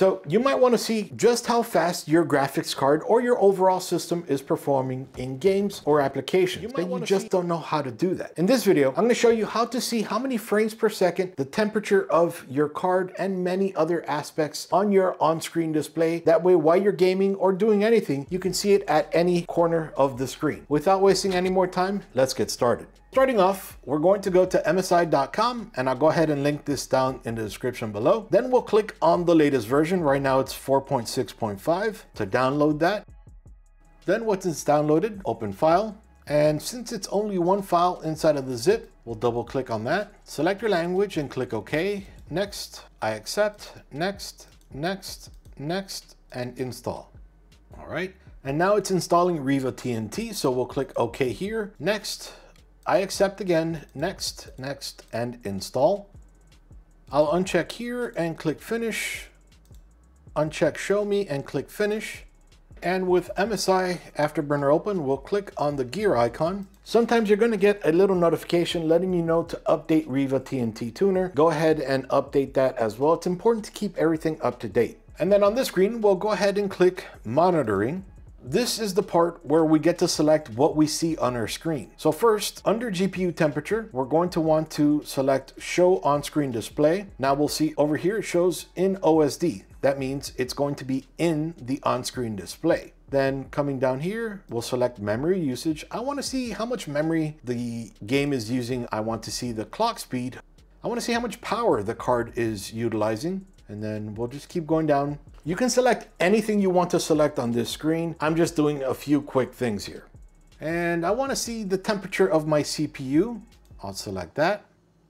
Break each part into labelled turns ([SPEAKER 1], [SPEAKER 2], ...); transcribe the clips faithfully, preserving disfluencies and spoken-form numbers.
[SPEAKER 1] So you might want to see just how fast your graphics card or your overall system is performing in games or applications. You might but you just see... don't know how to do that. In this video, I'm going to show you how to see how many frames per second, the temperature of your card, and many other aspects on your on-screen display. That way, while you're gaming or doing anything, you can see it at any corner of the screen. Without wasting any more time, let's get started. Starting off, we're going to go to M S I dot com, and I'll go ahead and link this down in the description below. Then we'll click on the latest version. Right now it's four point six point five to download that. Then once it's downloaded, open file. And since it's only one file inside of the zip, we'll double click on that. Select your language and click OK. Next, I accept, next, next, next, and install. All right. And now it's installing Riva T N T, so we'll click OK here. Next, I accept again, next, next, and install. I'll uncheck here and click finish. Uncheck show me and click finish. And with M S I Afterburner open, we'll click on the gear icon. Sometimes you're going to get a little notification letting you know to update Riva T N T Tuner. Go ahead and update that as well. It's important to keep everything up to date. And then on this screen, we'll go ahead and click monitoring. This is the part where we get to select what we see on our screen. So first, under G P U temperature, we're going to want to select show on-screen display. Now we'll see over here, it shows in O S D. That means it's going to be in the on-screen display. Then coming down here, we'll select memory usage. I want to see how much memory the game is using. I want to see the clock speed. I want to see how much power the card is utilizing. And then we'll just keep going down. You can select anything you want to select on this screen. I'm just doing a few quick things here. And I want to see the temperature of my C P U. I'll select that.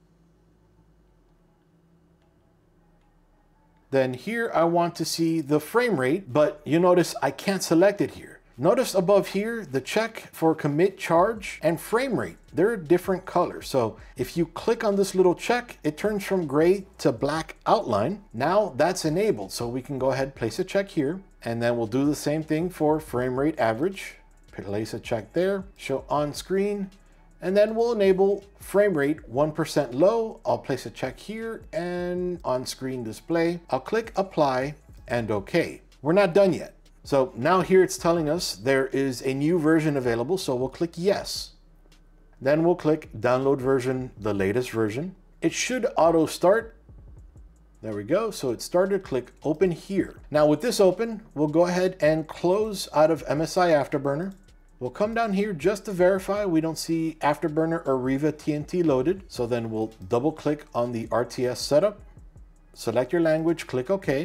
[SPEAKER 1] Then here I want to see the frame rate, but you notice I can't select it here. Notice above here, the check for commit charge and frame rate, they're different colors. So if you click on this little check, it turns from gray to black outline. Now that's enabled. So we can go ahead, place a check here, and then we'll do the same thing for frame rate average. Place a check there, show on screen, and then we'll enable frame rate one percent low. I'll place a check here and on screen display. I'll click apply and OK. We're not done yet. So now here it's telling us there is a new version available, so we'll click yes. Then we'll click download version, the latest version. It should auto start. There we go, so it started, click open here. Now with this open, we'll go ahead and close out of M S I Afterburner. We'll come down here just to verify we don't see Afterburner or Riva T N T loaded. So then we'll double click on the R T S setup, select your language, click OK.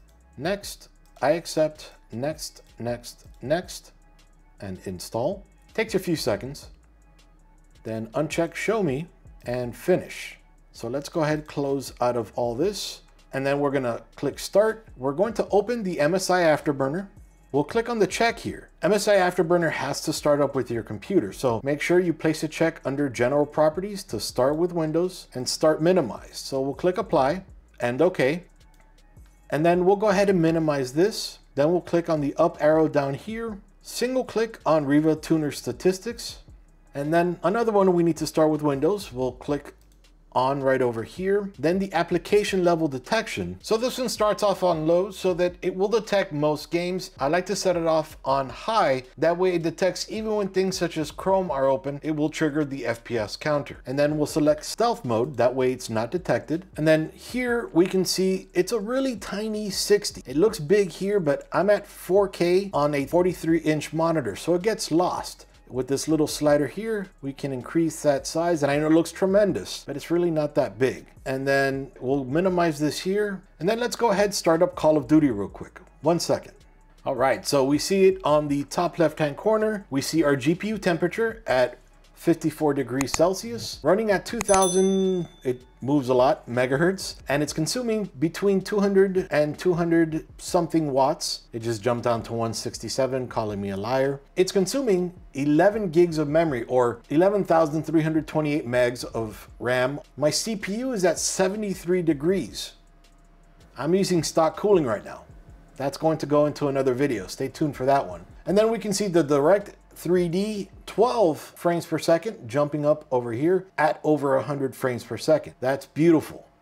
[SPEAKER 1] Next, I accept, next, next, next, and install. Takes a few seconds. Then uncheck show me and finish. So let's go ahead, close out of all this. And then we're gonna click start. We're going to open the M S I Afterburner. We'll click on the check here. M S I Afterburner has to start up with your computer. So make sure you place a check under general properties to start with Windows and start minimized. So we'll click apply and OK. And then we'll go ahead and minimize this. Then we'll click on the up arrow down here, single click on Riva Tuner statistics. And then another one we need to start with Windows. We'll click on right over here. Then the application level detection. So this one starts off on low so that it will detect most games. I like to set it off on high. That way it detects even when things such as Chrome are open, it will trigger the F P S counter. And then we'll select stealth mode. That way it's not detected. And then here we can see it's a really tiny sixty. It looks big here, but I'm at four K on a forty-three inch monitor, so it gets lost. With this little slider here, we can increase that size, and I know it looks tremendous, but it's really not that big. And then we'll minimize this here. And then let's go ahead and start up Call of Duty real quick. One second. All right, so we see it on the top left-hand corner. We see our G P U temperature at fifty-four degrees Celsius, running at two thousand, it moves a lot, megahertz, and it's consuming between two hundred and two hundred something watts. It just jumped down to one sixty-seven, calling me a liar. It's consuming eleven gigs of memory, or eleven thousand three hundred twenty-eight megs of RAM. My C P U is at seventy-three degrees. I'm using stock cooling right now. That's going to go into another video. Stay tuned for that one. And then we can see the direct three D twelve frames per second jumping up over here at over one hundred frames per second. That's beautiful.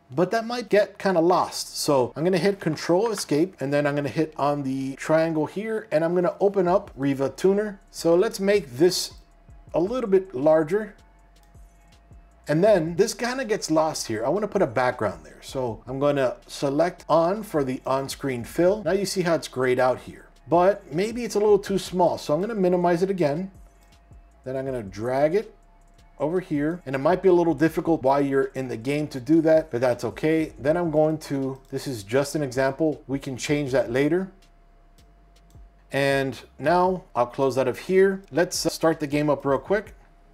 [SPEAKER 1] but that might get kind of lost. So I'm gonna hit Control Escape, and then I'm gonna hit on the triangle here, and I'm gonna open up Riva Tuner. So let's make this a little bit larger. And then this kind of gets lost here. I want to put a background there. So I'm going to select on for the on-screen fill. Now you see how it's grayed out here, but maybe it's a little too small. So I'm going to minimize it again. Then I'm going to drag it over here, and it might be a little difficult while you're in the game to do that, but that's okay. Then I'm going to, this is just an example. We can change that later. And now I'll close out of here. Let's start the game up real quick.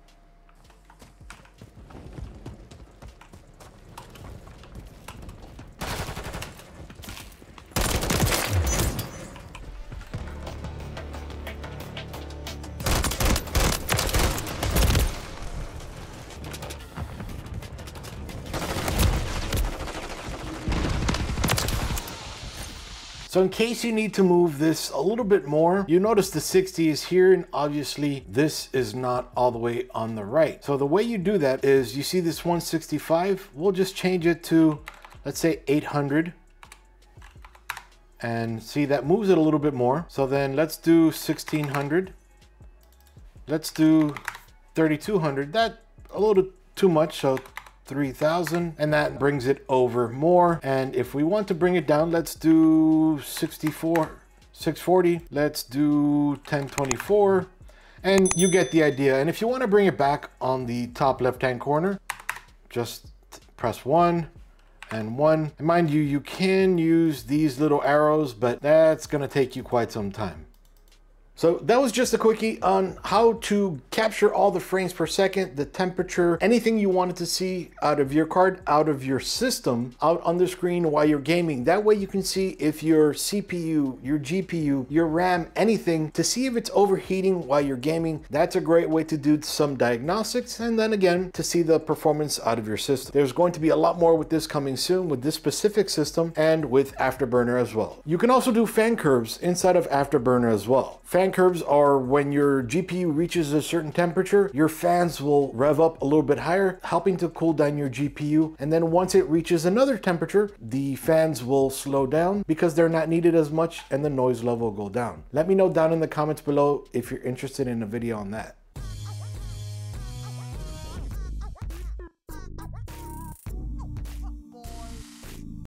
[SPEAKER 1] So in case you need to move this a little bit more, you notice the sixty is here, and obviously this is not all the way on the right. So the way you do that is, you see this one sixty-five, we'll just change it to, let's say eight hundred. And see, that moves it a little bit more. So then let's do sixteen hundred. Let's do thirty-two hundred. That a little too much, so three thousand, and that brings it over more. And if we want to bring it down, let's do sixty-four, six forty. Let's do ten twenty-four, and you get the idea. And if you want to bring it back on the top left-hand corner, just press one and one. And mind you, you can use these little arrows, but that's gonna take you quite some time. So that was just a quickie on how to capture all the frames per second, the temperature, anything you wanted to see out of your card, out of your system, out on the screen while you're gaming. That way you can see if your C P U, your G P U, your RAM, anything, to see if it's overheating while you're gaming. That's a great way to do some diagnostics, and then again, to see the performance out of your system. There's going to be a lot more with this coming soon, with this specific system and with Afterburner as well. You can also do fan curves inside of Afterburner as well. Fan curves are when your G P U reaches a certain temperature, your fans will rev up a little bit higher, helping to cool down your G P U. And then once it reaches another temperature, the fans will slow down because they're not needed as much, and the noise level will go down. Let me know down in the comments below if you're interested in a video on that.